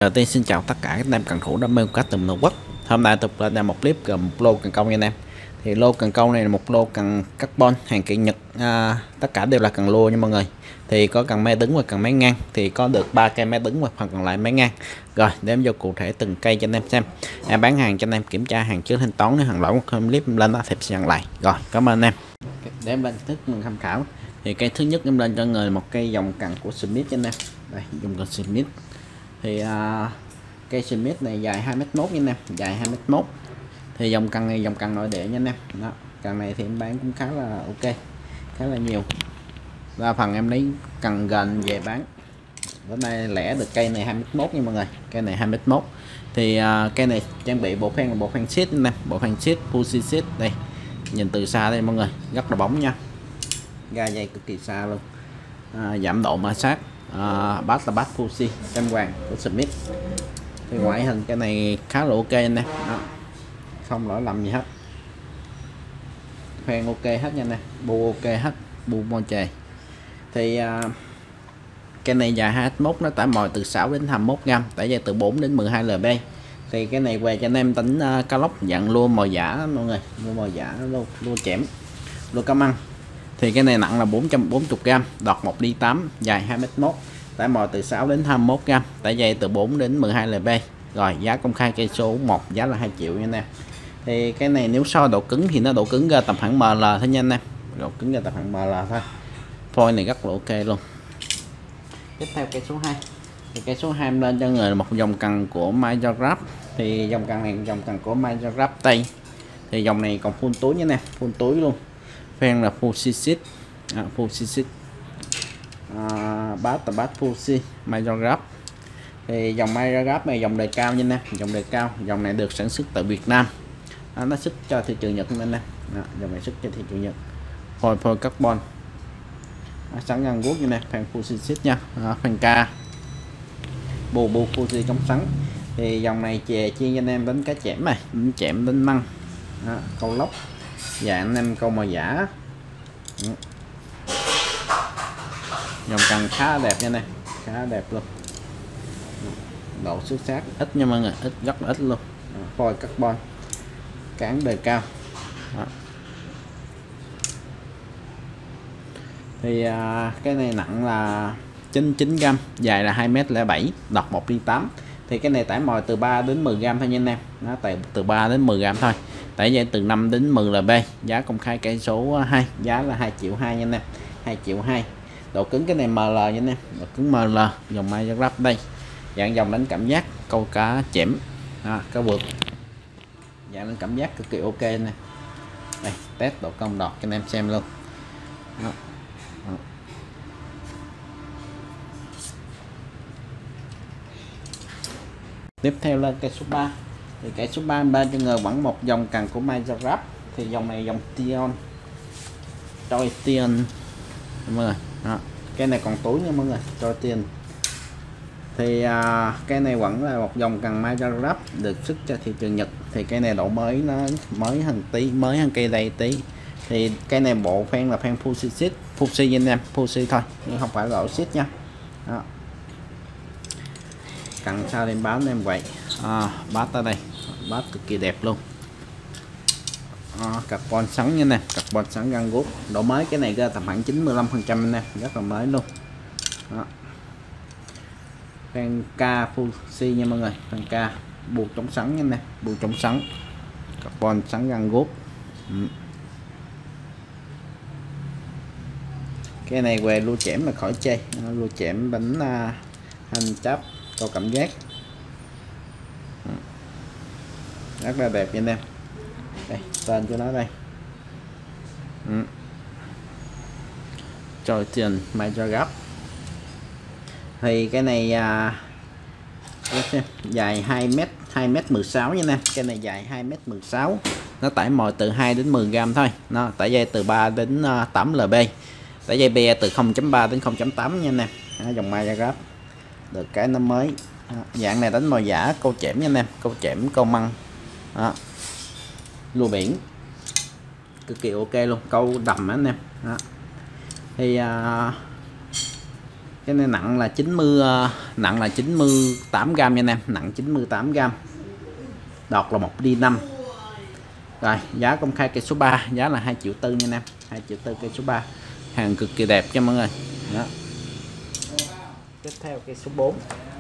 Đầu tiên xin chào tất cả các anh em cần thủ đam mê cá tùm lông quốc. Hôm nay tục lên một clip gồm một lô cần câu nha anh em. Thì lô cần câu này là một lô cần carbon hàng kiện Nhật, tất cả đều là cần lô nha mọi người. Thì có cần máy đứng và cần máy ngang, thì có được 3 cây máy đứng và phần còn lại máy ngang. Rồi để em vô cụ thể từng cây cho anh em xem. Em bán hàng cho anh em kiểm tra hàng trước thanh toán, nếu hàng lỗi một clip lên đó thì sẽ nhận lại. Rồi cảm ơn anh em. Để em lên thức mình tham khảo. Thì cây thứ nhất em lên cho người một cây dòng cần của Smith cho anh em. Đây dùng cần Smith. Thì cây Smith này dài 2m1 nha anh em, dài 2m1. Thì dòng cần này dòng cần nội địa nha anh em. Đó, cần này thì em bán cũng khá là ok, khá là nhiều. Đa phần em lấy cần gần về bán. Bữa nay lẻ được cây này 2m1 nha mọi người, cây này 2m1. Thì cây này trang bị bộ phen là bộ phen sheet anh em, bộ phen sheet Fuji sheet đây. Nhìn từ xa đây mọi người, rất là bóng nha, ga dây cực kỳ xa luôn. Giảm độ ma sát. Bát là bát Fuji cam hoàng của Smith. Thì ngoại hình cái này khá là ok anh em, không lỗi lầm gì hết, phen ok hết nha nè, bu ok hết, bu bon chề. Thì cái này dài 21, nó tải mồi từ 6 đến 21g, tải dây từ 4 đến 12 lb. Thì cái này về cho anh em tính cá lóc dạng lua mồi giả mọi người, lua mồi giả, lua chẻm, lua cá măng. Thì cái này nặng là 440g, đọt 1 ly 8, dài 2m1, tải mồi từ 6 đến 21g, tải dây từ 4 đến 12 lb. Rồi giá công khai cây số 1 giá là 2 triệu nha anh em. Thì cái này nếu so độ cứng thì nó độ cứng ra tầm khoảng ML thôi nha anh em, độ cứng ra tầm khoảng ML thôi. Phôi này rất là ok luôn. Tiếp theo cây số 2. Thì cây số 2 lên cho người một dòng cần của Majorgraph. Thì dòng cần này dòng cần của Majorgraph Tây. Thì dòng này còn full túi nha nè, full túi luôn. Phen là Fuji sheet, Fuji sheet. Bát là bát Fuji Majorgraph. Thì dòng Majorgraph này dòng đời cao nha nè, dòng đời cao, dòng này được sản xuất tại Việt Nam. Nó xuất cho thị trường Nhật nên nè, dòng này xuất cho thị trường Nhật. Phôi carbon, sẵn ngang guốc như nè, phen Fuji sheet nha, phen K, bu Fuji chống sắn. Thì dòng này chè chuyên anh em đánh cá chẽm này, đánh chẽm, đánh măng, câu lóc, và anh em câu mồi giả. Dòng cần khá đẹp nha nè, khá đẹp luôn. Độ xuất sắc ít nha mọi người, ít, rất là ít luôn. Phôi carbon, cán đời cao. Thì cái này nặng là 99g, dài là 2m07, đọt 1 ly 8. Thì cái này tải mồi từ 3 đến 10g thôi nha anh em, nó từ 3 đến 10g thôi, tải dây từ 5 đến 10 lb. Giá công khai cây số 2 giá là 2 triệu 2 nha anh em, 2 triệu 2. Độ cứng cái này ML nha anh em, độ cứng ML, dòng Majorgraph đây, dạng dòng đánh cảm giác câu cá chẽm, cá vượt, dạng đánh cảm giác cực kỳ ok nè. Đây test độ cong đọt cho anh em xem luôn. Tiếp theo là cây số 3. Thì cây số 3 bên cho người vẫn một dòng cần của Majorgraph. Thì dòng này dòng Tion, Toy Tion mọi người. Cái này còn túi nha mọi người, Toy Tion. Thì cái này vẫn là một dòng cần Majorgraph được xuất cho thị trường Nhật. Thì cái này độ mới nó mới hơn tí, mới hơn cây đây tí. Thì cái này bộ phen là phen Fuji sheet, Fuji anh em, Fuji thôi nhưng không phải là sheet nha. Cần sao em báo em vậy. Bát ở đây, bát cực kỳ đẹp luôn. Carbon sắn nha nè, carbon sắn găng guốc, độ mới cái này ra tầm khoảng 95% nè, rất là mới luôn. Phen K Fuji nha mọi người, phen K, buộc chống sắn nha nè, buộc chống sắn, carbon sắn găng guốc. Cái này về lua chẽm là khỏi chê, lua chẽm đánh hành chắp có cảm giác rất là đẹp nha anh em. Đây tên của nó đây, Toy Tion Majorgraph. Thì cái này dài 2m, 2m16 nha anh em. Cái này dài 2m16, nó tải mồi từ 2 đến 10g thôi, nó tải dây từ 3 đến 8 lb, tải dây be từ 0.3 đến 0.8 nha anh em. Dòng Majorgraph được cái nó mới. Dạng này đánh mồi giả, câu chẽm nha anh em, câu chẽm, câu măng, lùa biển cực kỳ ok luôn, câu đầm anh em. Thì Cái này nặng là 98 gram nha anh em, nặng 98 gram, đọt là 1D5. Rồi giá công khai cây số 3 giá là 2,4 triệu nha anh em, 2,4 triệu cây số 3, hàng cực kỳ đẹp cho mọi người. Đó. Tiếp theo cây số 4.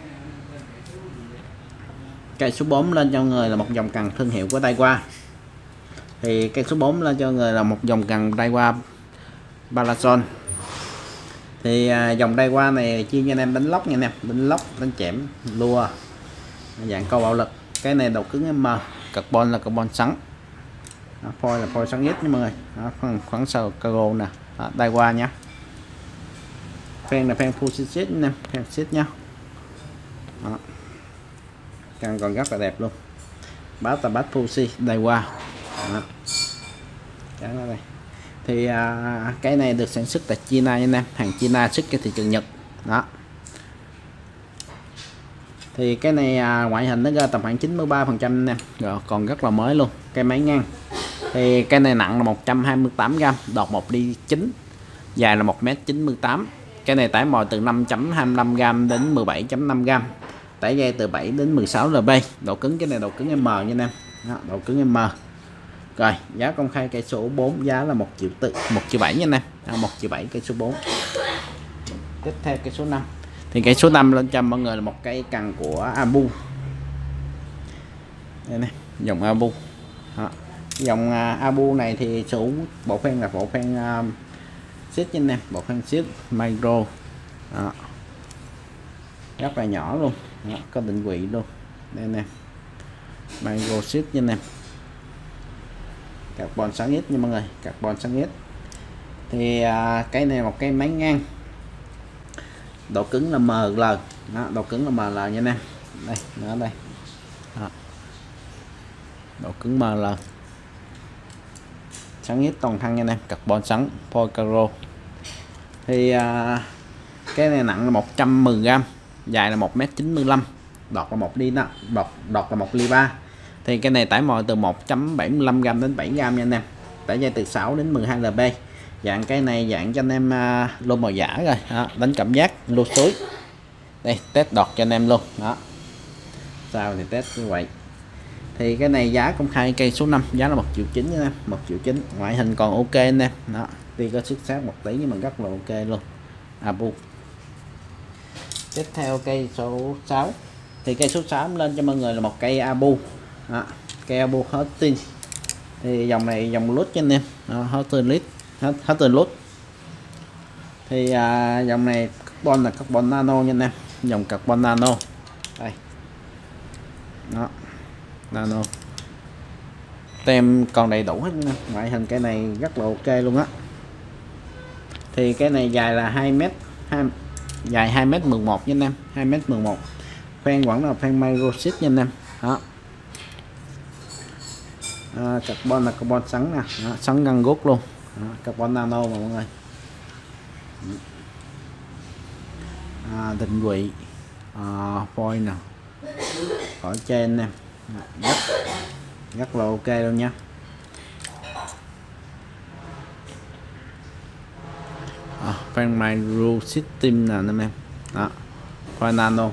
Cây số 4 lên cho người là một dòng cần thương hiệu của Daiwa. Thì cây số 4 lên cho người là một dòng cần Daiwa Balazon. Thì dòng Daiwa này chia cho anh em đánh lóc nha anh em, đánh lóc, đánh chẻm, lua, dạng câu bạo lực. Cái này đầu cứng M, carbon là carbon sắn, phôi là phôi sắn nhất nha mọi người. Khoảng sau cargo nè, Daiwa nhé. Phen là phen Fuji nè, phen sheet nhá. Cần còn rất là đẹp luôn. Bát là bát Fuji Daiwa. Đó. Đây. Thì cái này được sản xuất tại China nha anh em, hàng China xuất cái thị trường Nhật. Đó. Thì cái này ngoại hình nó ra tầm khoảng 93% nè, rồi còn rất là mới luôn. Cây máy ngang. Thì cái này nặng là 128 gram, đọt 1D9, dài là 1m98. Cái này tải mồi từ 5.25 gram đến 17.5 gram, tải dây từ 7 đến 16 lb. Độ cứng cái này độ cứng M nha anh em. Đó, độ cứng M. Rồi giá công khai cây số 4 giá là 1,7 triệu nha anh em, 1,7 triệu cây số 4. Tiếp theo cây số 5. Thì cây số 5 lên cho mọi người là một cây cần của Abu. Đây này, dòng Abu. Đó. Dòng Abu này thì chủ bộ phen là bộ phen sheet nha anh em, bộ phen sheet micro. Đó. Rất là nhỏ luôn. Đó. Có định vị luôn. Đây nè, micro sheet nha anh em, carbon sáng ít nha mọi người, carbon sáng ít. Thì cái này một cây máy ngang, độ cứng là ML. Đó, độ cứng là ML nha anh em. Đây, nó đây. Đó. Độ cứng ML. Sáng ít toàn thân nha anh em, carbon sáng, phôi caro. Thì cái này nặng là 110 gram, dài là 1m95, đọt là 1D5, đọt là 1L3. Thì cái này tải mồi từ 1.75 gram đến 7 gram nha anh em, tải dây từ 6 đến 12 lb. Dạng cái này dạng cho anh em lô màu giả rồi. Đó, đánh cảm giác lô suối. Đây test đọt cho anh em luôn. Đó, sao thì test như vậy. Thì cái này giá công khai cây số 5 giá là 1,9 triệu nha em, 1,9 triệu. Ngoại hình còn ok anh em. Đó, tuy có xuất sắc một tí nhưng mà rất là ok luôn. Abu. Tiếp theo cây số 6. Thì cây số 6 lên cho mọi người là một cây Abu. Đó, cây Abu Hottin. Thì dòng này dòng lút cho anh em, Hottin lút. Thì dòng này carbon là carbon nano nha anh em, dòng carbon nano. Đây. Đó, nano. Tem còn đầy đủ hết nha. Ngoại hình cái này rất là ok luôn á. Thì cái này dài là 2m, dài 2m11 nha anh em, 2m11. Phen vẫn là phen microchip nha anh em. Đó. Carbon là carbon sắn nè, sắn găng gút luôn. Đó, carbon nano mà mọi người. Định vị phôi nè, khỏi trên nè, rất là ok luôn nha. Phen micro system nè anh em. Đó, phôi nano.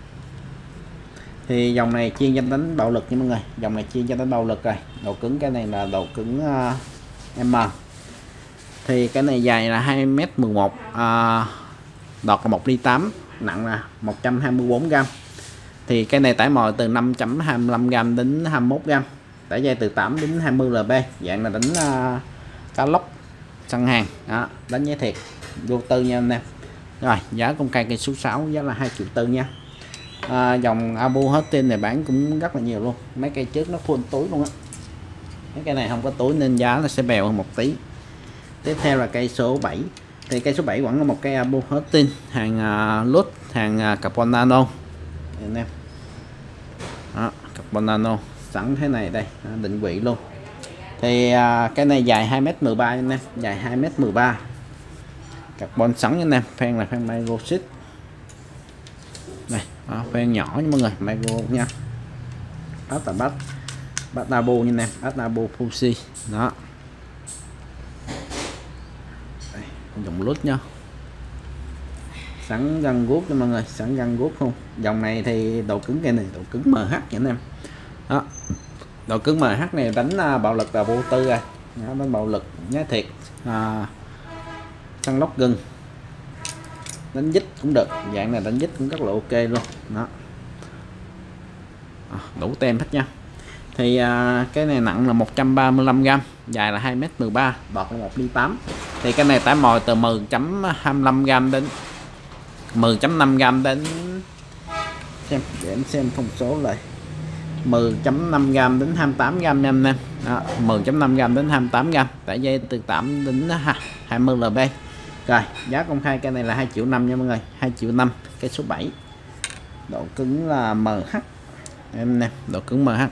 Thì dòng này chuyên danh đánh bạo lực nha mọi người, dòng này chuyên danh đánh bạo lực rồi. Độ cứng cái này là độ cứng M. Thì cái này dài là 2m11, đọt là 1D8, nặng là 124 gram. Thì cái này tải mồi từ 5.25 gram đến 21 gram, tải dây từ 8 đến 20 lb. Dạng là đánh cá lóc săn hàng. Đó, đánh giá thiệt vô tư nha anh em. Rồi giá công khai cây số 6 giá là 2,4 triệu nha. Dòng Abu Hottin này bán cũng rất là nhiều luôn. Mấy cây trước nó full túi luôn á, mấy cây này không có túi nên giá nó sẽ bèo hơn một tí. Tiếp theo là cây số 7. Thì cây số 7 vẫn là một cây Abu Hottin, hàng lút, hàng carbon nano anh em. Đó, carbon nano sẵn thế này đây, định vị luôn. Thì cái này dài 2m13 anh em, dài 2m13, carbon sẵn anh em. Phen là phen microchip này, phen nhỏ nha mọi người, micro nha. Bát là bát Abu nha anh em, bát Abu Fuji. Đó, đây, dùng lút nha. sẵn gân guốc cho mọi người, sẵn gân guốc không. Dòng này thì độ cứng cây này độ cứng MH nha anh em. Đó, độ cứng MH này đánh bạo lực là vô tư rồi. Đó, đánh bạo lực nhá thiệt, săn lóc gừng, đánh dít cũng được, dạng này đánh dít cũng rất là ok luôn. Đó, đủ tem hết nha. Thì cái này nặng là 135g, dài là 2m13, bọt là 1,8 ly. Thì cái này tải mồi từ 10.25g đến 10.5g đến xem, để em xem thông số lại, 10.5g đến 28g nha anh em. 10.5g đến 28g, tải dây từ 8 đến 20 lb. Rồi giá công khai cây này là 2,5 triệu nha mọi người, 2,5 triệu. Cây số 7, độ cứng là MH em nè, độ cứng MH.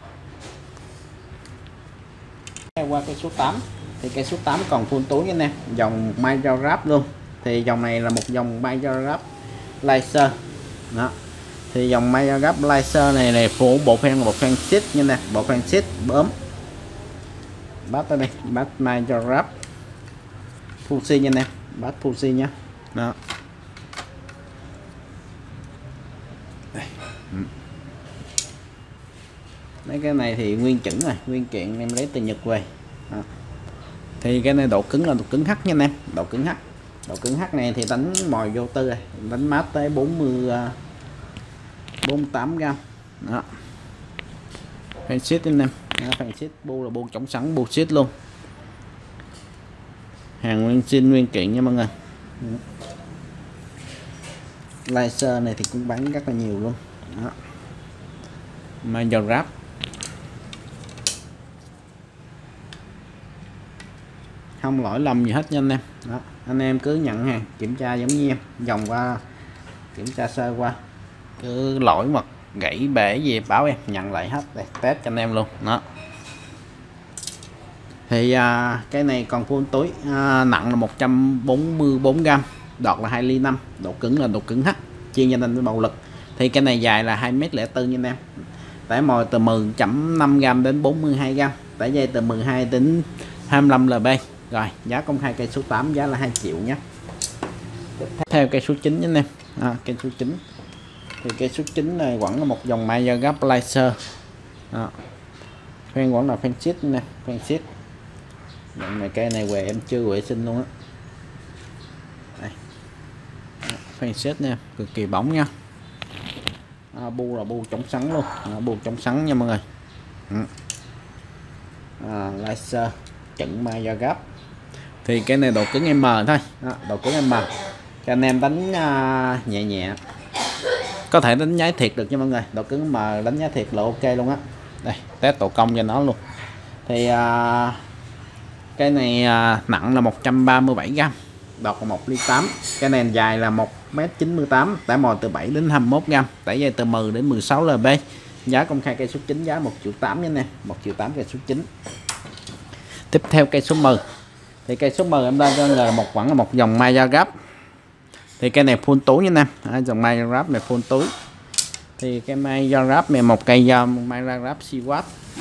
Qua cây số 8 thì cây số 8 còn full túi nha nè, dòng Major luôn. Thì dòng này là một dòng Major Laser. Đó, thì dòng Major Laser này phủ bộ phen là bộ phen xít nha nè, bộ phen xít bấm bát ở đây, bát Major Fuji nha nè, bát Fuji nhá. Đó, mấy cái này thì nguyên chỉnh rồi, nguyên kiện em lấy từ Nhật về. Đó, thì cái này độ cứng là độ cứng H nha anh em, độ cứng H. Độ cứng H này thì đánh mồi vô tư rồi, đánh mát tới 48g. Đó, phanh xít anh em, phanh xít bu là bu chống sắn, bu xít luôn, hàng nguyên zin nguyên kiện nha mọi người. Laser này thì cũng bán rất là nhiều luôn. Đó, Major không lỗi lầm gì hết nha anh em. Đó, anh em cứ nhận hàng kiểm tra giống như em, vòng qua kiểm tra sơ qua, cứ lỗi mà gãy bể gì báo em, nhận lại hết để test cho anh em luôn. Đó, thì cái này còn full túi, nặng là 144g, đọt là 2,5 ly, độ cứng là độ cứng H, chuyên gia đánh bạo lực. Thì cái này dài là 2m04 nha anh em, tải mồi từ 10.5g đến 42g, tải dây từ 12 đến 25 lb. Rồi giá công khai cây số 8 giá là 2 triệu nhé. Theo cây số 9 nha anh em. Cây số 9 thì cây số 9 này vẫn là một dòng Major Laser. Phen vẫn là phen xít nè, phen xít. Dòng này cây này về em chưa vệ sinh luôn á. Phen xít nha, cực kỳ bóng nha. Bu là bu chống sắn luôn, bu chống sắn nha mọi người. Laser chận Major. Thì cái này độ cứng M thôi. Đó, độ cứng M cho anh em đánh nhẹ nhẹ, có thể đánh nhái thiệt được nha mọi người. Độ cứng M đánh nhái thiệt là ok luôn á. Đây test độ cong cho nó luôn. Thì cái này nặng là 137g, đọt là 1,8 ly. Cái này dài là 1m98, tải mồi từ 7 đến 21g, tải dây từ 10 đến 16 lb. Giá công khai cây số 9 giá 1,8 triệu nha nè, 1,8 triệu cây số 9. Tiếp theo cây số 10 thì cây số 10 em đang cho là vẫn là một dòng Major. Thì cái này full túi nha em, dòng Major này full túi. Thì cái Major này một cây Major Seawatt,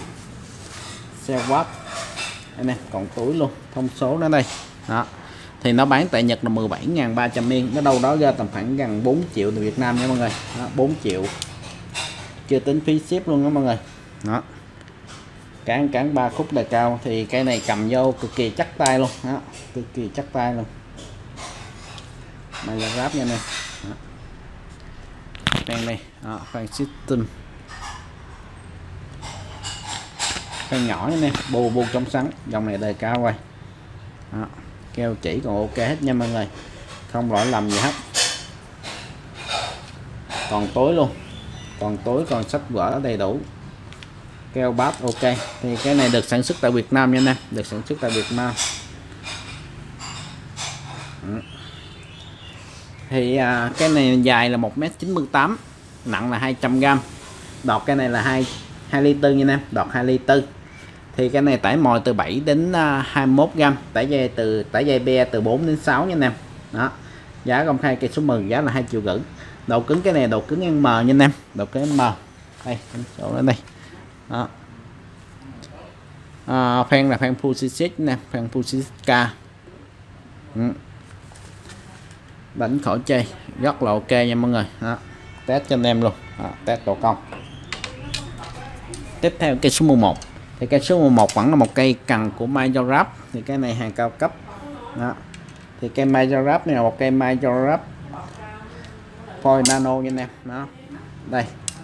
đây nè, còn túi luôn, thông số nó đây. Đó, thì nó bán tại Nhật là 17.300 yên, nó đâu đó ra tầm khoảng gần 4 triệu từ Việt Nam nha mọi người. Đó, 4 triệu chưa tính phí ship luôn đó mọi người. Đó, cán 3 khúc đề cao. Thì cây này cầm vô cực kỳ chắc tay luôn. Đó, cực kỳ chắc tay luôn, này là ráp nha nè. Phen này, phen system, phen nhỏ nha nè, bu chống sắn, dòng này đề cao rồi. Đó, keo chỉ còn ok hết nha mọi người, không lỗi lầm gì hết. Còn tối luôn, còn tối còn sách vở đầy đủ, keo bát ok. Thì cái này được sản xuất tại Việt Nam nha anh em, được sản xuất tại Việt Nam. Thì cái này dài là 1m98, nặng là 200g, đọt cái này là 2,4 ly nha anh em, đọt 2,4 ly. Thì cái này tải mồi từ 7 đến 21g, tải dây be từ 4 đến 6 nha anh em. Đó, giá công khai cây số 10 giá là 2,5 triệu. Độ cứng cái này độ cứng M nha anh em, độ cứng M đây, số lên đây. Đó, phen là phen Fuji nè, phen Fuji K. đánh khỏi chê, rất là ok nha mọi người. Đó, test cho anh em luôn. Đó, test độ cong. Tiếp theo cây số 11 thì cây số 11 vẫn là một cây cần của Majorap, thì cái này hàng cao cấp. Đó, thì cây Majorap này là một cây Majorap Foil Nano nha anh em. Đó, đây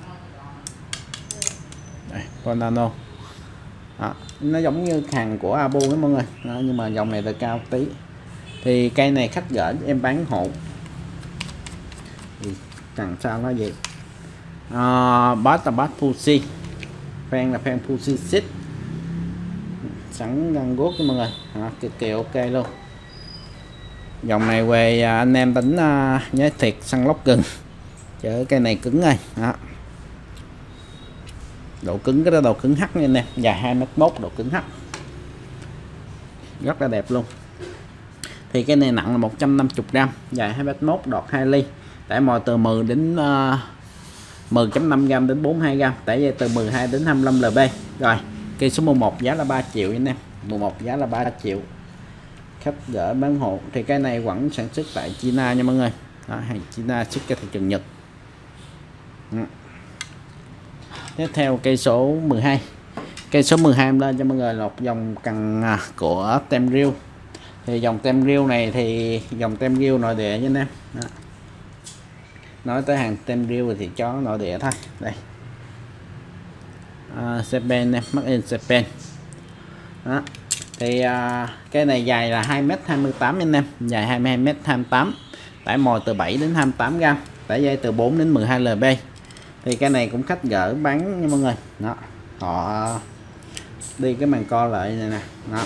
Foil Nano. Đó, nó giống như hàng của Abu đó mọi người. Đó, nhưng mà dòng này là cao tí. Thì cây này khách gửi em bán hộ thì cần sao nó vậy. Bass là bass Fuji, fan là fan Fuji Xích, sẵn găng guốc cho mọi người. Cực kỳ ok luôn. Dòng này về anh em tính nhớ thiệt săn lóc gừng, chở cây này cứng rồi. Đó, độ cứng, cái đó độ cứng H nha anh em, dài 2m1, độ cứng H rất là đẹp luôn. Thì cái này nặng là 150g, dài 2m1, đọt 2 ly, tải mồi từ 10 đến 10.5g đến 42g, tải dây từ 12 đến 25 lb. Rồi cây số 11 giá là 3 triệu anh em, 11 giá là 3 triệu, khách gửi bán hộ. Thì cái này vẫn sản xuất tại China nha mọi người. Đó, hàng China xuất cho thị trường Nhật. Tiếp theo cây số 12. Cây số 12 em lên cho mọi người là một dòng cần của Temril. Thì dòng Temril này thì dòng Temril nội địa nha anh em. Đó, nói tới hàng Temril thì cho nội địa thôi. Đây Japan em, made in Japan. Đó, thì cái này dài là 2m28 anh em, dài 22m28, tải mồi từ 7 đến 28g, tải dây từ 4 đến 12 lb. Thì cái này cũng khách gửi bán nha mọi người. Đó, họ đi cái màn co lại này nè. Đó,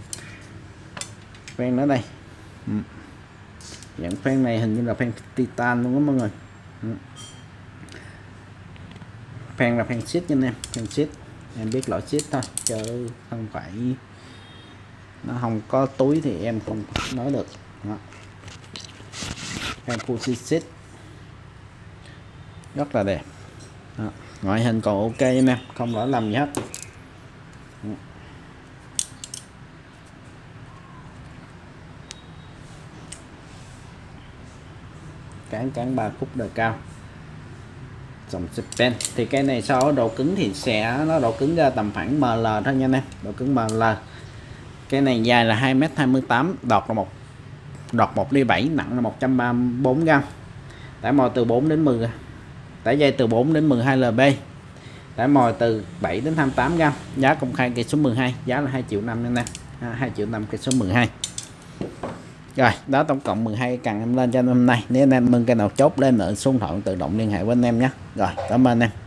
phen nữa đây. Dạng phen này hình như là phen titan luôn đó mọi người. Phen là phen xít nha anh em, phen xít, em biết loại xít thôi chứ không phải, nó không có túi thì em không nói được. Đó, phen Fuji xít rất là đẹp. Đó, ngoại hình còn ok anh em, không lỗi lầm gì hết. Cán 3 phút đời cao, dòng Japan. Thì cái này so với độ cứng thì sẽ nó độ cứng ra tầm khoảng ML thôi nha anh em, độ cứng ML. Cái này dài là 2m28, đọt 1 ly 7, nặng là 134g, tải mồi từ 4 đến 10, tải dây từ 4 đến 12 lb, tải mồi từ 7 đến 28g. Giá công khai cây số 12 giá là 2,5 triệu nha anh em. 2,5 triệu cây số 12. Rồi đó, tổng cộng 12 cần em lên cho hôm nay. Nếu anh em mừng cái nào chốt lên nữa số điện thoại tự động liên hệ với anh em nhé. Rồi cảm ơn anh em.